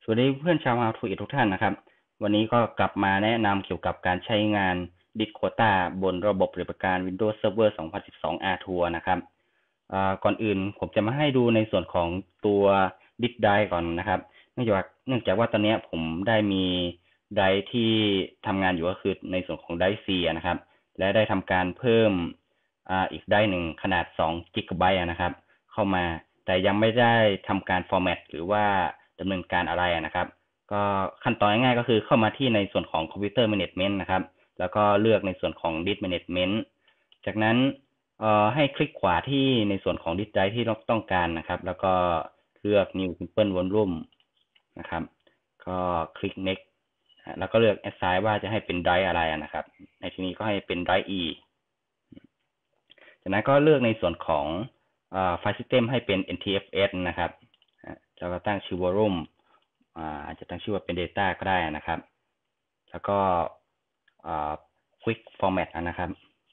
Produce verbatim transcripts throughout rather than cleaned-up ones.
วัสดีเพื่อนชาว How to It ทุกท่านนะครับวันนี้ก็กลับมาแนะนำเกี่ยวกับการใช้งาน Disk Quota บนระบบปฏิบัติการ Windows Server สองพันสิบสอง อาร์ ทู นะครับก่อนอื่นผมจะมาให้ดูในส่วนของตัว Disk Drive ก่อนนะครับเนื่องจากเนื่องจากว่าตอนนี้ผมได้มีไดรฟ์ที่ทำงานอยู่ก็คือในส่วนของไดรฟ์ C นะครับและได้ทำการเพิ่มอีกไดรฟ์หนึ่งขนาดสองกิกะไบต์นะครับเข้ามาแต่ยังไม่ได้ทำการฟอร์แมตหรือว่าดำเนินการอะไรนะครับก็ขั้นตอนง่ายๆก็คือเข้ามาที่ในส่วนของคอมพิวเตอร์แมเนจเมนต์นะครับแล้วก็เลือกในส่วนของ Disk Management จากนั้นเอ่อให้คลิกขวาที่ในส่วนของ Disk Drive ที่เราต้องการนะครับแล้วก็เลือก New Simple Volume นะครับก็คลิก Next แล้วก็เลือก Assign ว่าจะให้เป็น Drive อะไรนะครับในที่นี้ก็ให้เป็น Drive E จากนั้นก็เลือกในส่วนของไฟล์ System ให้เป็น เอ็น ที เอฟ เอส นะครับแล้วก็ตั้งชื่อ volume อาจจะตั้งชื่อว่าเป็น data ก็ได้นะครับแล้วก็ quick format นะครับ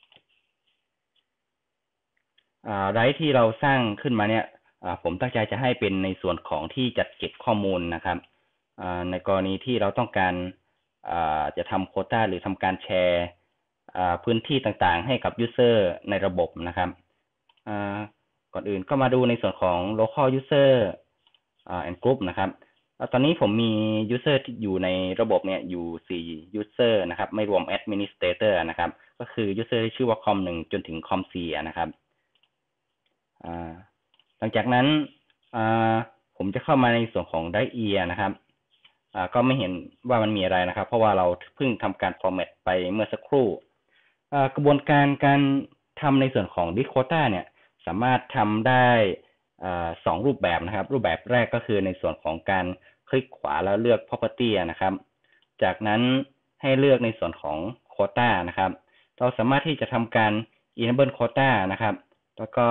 ไดรฟ์ที่เราสร้างขึ้นมาเนี่ยผมตั้งใจจะให้เป็นในส่วนของที่จัดเก็บข้อมูลนะครับในกรณีที่เราต้องการจะทำโควต้าหรือทำการแชร์พื้นที่ต่างๆให้กับ user ในระบบนะครับก่อนอื่นก็มาดูในส่วนของ local user and group นะครับตอนนี้ผมมี user ที่อยู่ในระบบเนี่ยอยู่สี่ user นะครับไม่รวม administrator นะครับก็คือ user ที่ชื่อว่า com หนึ่งจนถึง com สี่นะครับหลังจากนั้นผมจะเข้ามาในส่วนของ drive E นะครับก็ไม่เห็นว่ามันมีอะไรนะครับเพราะว่าเราเพิ่งทำการ format ไปเมื่อสักครู่กระบวนการการทำในส่วนของ Disk Quota เนี่ยสามารถทำได้สองรูปแบบนะครับรูปแบบแรกก็คือในส่วนของการคลิกขวาแล้วเลือก property นะครับจากนั้นให้เลือกในส่วนของ quota นะครับเราสามารถที่จะทำการ enable quota นะครับแล้วก็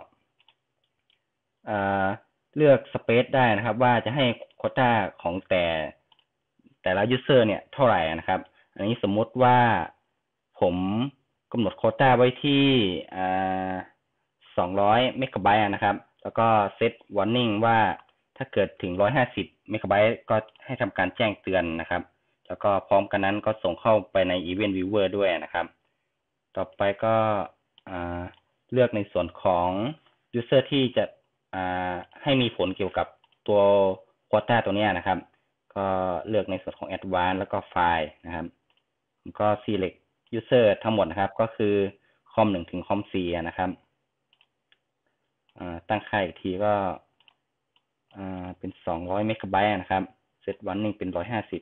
เลือก space ได้นะครับว่าจะให้ quota ของแต่แต่ละ user เนี่ยเท่าไหร่นะครับอันนี้สมมุติว่าผมกำหนด quota ไว้ที่สองร้อยเมกะไบต์นะครับแล้วก็เซต warning ว่าถ้าเกิดถึงหนึ่งร้อยห้าสิบเมกะไบต์ก็ให้ทำการแจ้งเตือนนะครับแล้วก็พร้อมกันนั้นก็ส่งเข้าไปใน event viewer ด้วยนะครับต่อไปก็เลือกในส่วนของ user ที่จะให้มีผลเกี่ยวกับตัว quota ตัวนี้นะครับก็เลือกในส่วนของ advanced แล้วก็ไฟล์นะครับก็ select user ทั้งหมดนะครับก็คือ com หนึ่งถึง com สี่นะครับตั้งค่าอีกทีก็เป็นสองร้อยเมกะไบต์นะครับเซตวันนึงเป็นหนึ่งร้อยห้าสิบ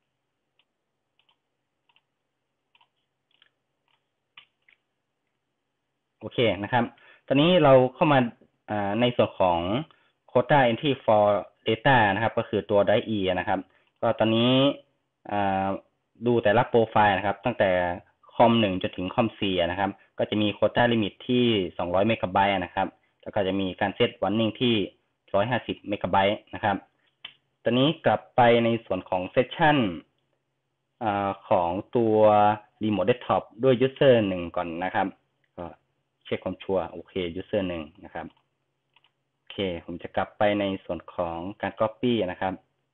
โอเคนะครับตอนนี้เราเข้ามาในส่วนของ quota entry for data นะครับก็คือตัว drive E นะครับก็ตอนนี้ดูแต่ละโปรไฟล์นะครับตั้งแต่ com หนึ่งจนถึง com สี่นะครับก็จะมี quota limit ที่สองร้อยเมกะไบต์นะครับแล้วก็จะมีการเซต warning ที่หนึ่งร้อยห้าสิบเมกะไบต์นะครับตอนนี้กลับไปในส่วนของเซสชั่นของตัว remote desktop ด้วย user หนึ่งก่อนนะครับก็เช็คความชัวร์โอเค user หนึ่งนะครับโอเคผมจะกลับไปในส่วนของการ copy นะครับ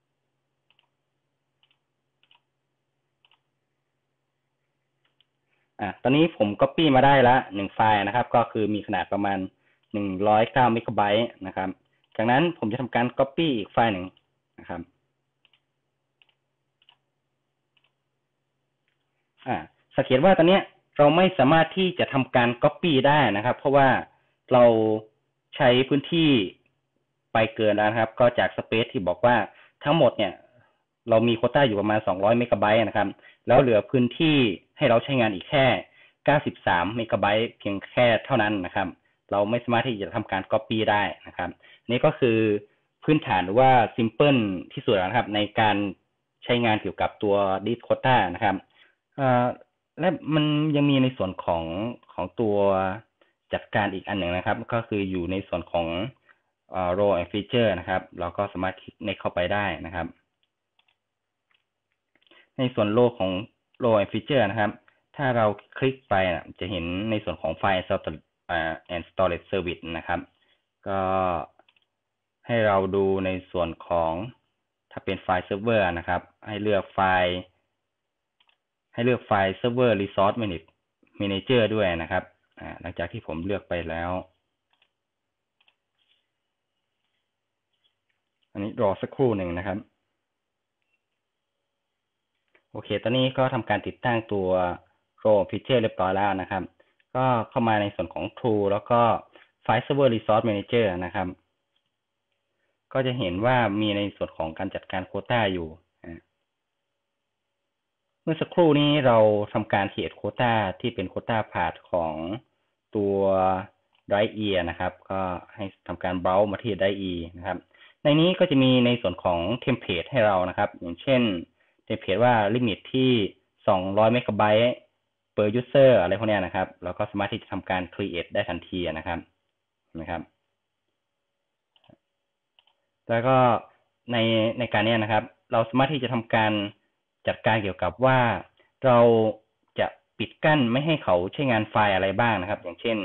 อ่ะตอนนี้ผม copy มาได้ละหนึ่งไฟล์นะครับก็คือมีขนาดประมาณหนึ่งร้อยเก้าเมกะไบต์นะครับจากนั้นผมจะทำการ copy อีกไฟล์หนึ่งนะครับอ่าสังเกตว่าตอนนี้เราไม่สามารถที่จะทำการ copy ได้นะครับเพราะว่าเราใช้พื้นที่ไปเกินแล้วครับก็จาก space ที่บอกว่าทั้งหมดเนี่ยเรามีโควต้าอยู่ประมาณสองร้อยเมกะไบต์นะครับแล้วเหลือพื้นที่ให้เราใช้งานอีกแค่เก้าสิบสามเมกะไบต์เพียงแค่เท่านั้นนะครับเราไม่สามารถที่จะทำการ copy ได้นะครับนี่ก็คือพื้นฐานหรือว่า simple ที่สุดนะครับในการใช้งานเกี่ยวกับตัว Disk Quota นะครับและมันยังมีในส่วนของของตัวจัดการอีกอันหนึ่งนะครับก็คืออยู่ในส่วนของ role and feature นะครับเราก็สามารถคลิกในเข้าไปได้นะครับในส่วน role ของ role and feature นะครับถ้าเราคลิกไปจะเห็นในส่วนของไฟล์ and storage service นะครับก็ให้เราดูในส่วนของถ้าเป็นไฟล์เซิร์ฟเวอร์นะครับให้เลือกไฟล์ให้เลือกไฟล์ Server Resource Manager ด้วยนะครับหลังจากที่ผมเลือกไปแล้วอันนี้รอสักครู่หนึ่งนะครับโอเคตอนนี้ก็ทำการติดตั้งตัว Chrome Feature เรียบร้อยแล้วนะครับก็เข้ามาในส่วนของ Tool แล้วก็ไฟล์ Server Resource Manager นะครับก็จะเห็นว่ามีในส่วนของการจัดการโควต้าอยู่เมื่อสักครู่นี้เราทำการเขียนโควต้าที่เป็นโควต้าพาธของตัว Drive E นะครับก็ให้ทำการเบราว์มาที่ Drive E นะครับในนี้ก็จะมีในส่วนของเทมเพลตให้เรานะครับอย่างเช่นเทมเพลตว่าลิมิตที่สองร้อยเมกะไบต์ per user อะไรพวกนี้นะครับเราก็สามารถที่จะทำการ create ได้ทันทีนะครับนะครับแล้วก็ในในการนี้นะครับเราสามารถที่จะทำการจัดการเกี่ยวกับว่าเราจะปิดกั้นไม่ให้เขาใช้งานไฟล์อะไรบ้างนะครับอย่างเช่น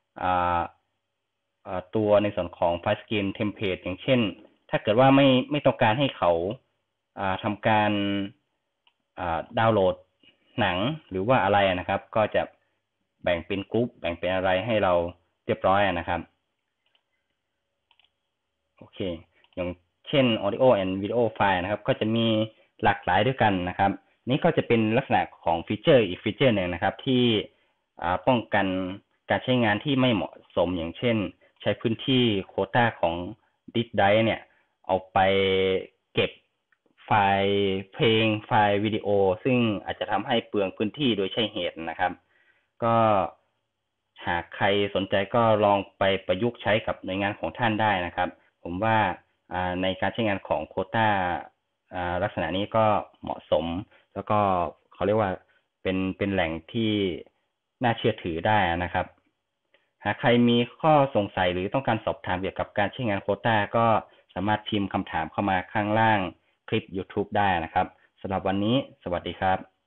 ตัวในส่วนของไฟล์สกรีนเทมเพลตอย่างเช่นถ้าเกิดว่าไม่ไม่ต้องการให้เขาทำการดาวน์โหลดหนังหรือว่าอะไรนะครับก็จะแบ่งเป็นกรุ๊ปแบ่งเป็นอะไรให้เราเรียบร้อยนะครับโอเคอย่างเช่น audio and video file นะครับก็จะมีหลากหลายด้วยกันนะครับนี่ก็จะเป็นลักษณะของฟีเจอร์อีกฟีเจอร์หนึ่งนะครับที่ป้องกันการใช้งานที่ไม่เหมาะสมอย่างเช่นใช้พื้นที่โควต้าของดิสก์ไดรฟ์เนี่ยเอาไปเก็บไฟล์เพลงไฟล์วิดีโอซึ่งอาจจะทำให้เปลืองพื้นที่โดยใช่เหตุนะครับก็หากใครสนใจก็ลองไปประยุกต์ใช้กับหน่วยงานของท่านได้นะครับผมว่าในการใช้งานของโควต้าลักษณะนี้ก็เหมาะสมแล้วก็เขาเรียกว่าเป็นเป็นแหล่งที่น่าเชื่อถือได้นะครับหากใครมีข้อสงสัยหรือต้องการสอบถามเกี่ยวกับการใช้งานโควต้าก็สามารถพิมพ์คำถามเข้ามาข้างล่างคลิป YouTube ได้นะครับสำหรับวันนี้สวัสดีครับ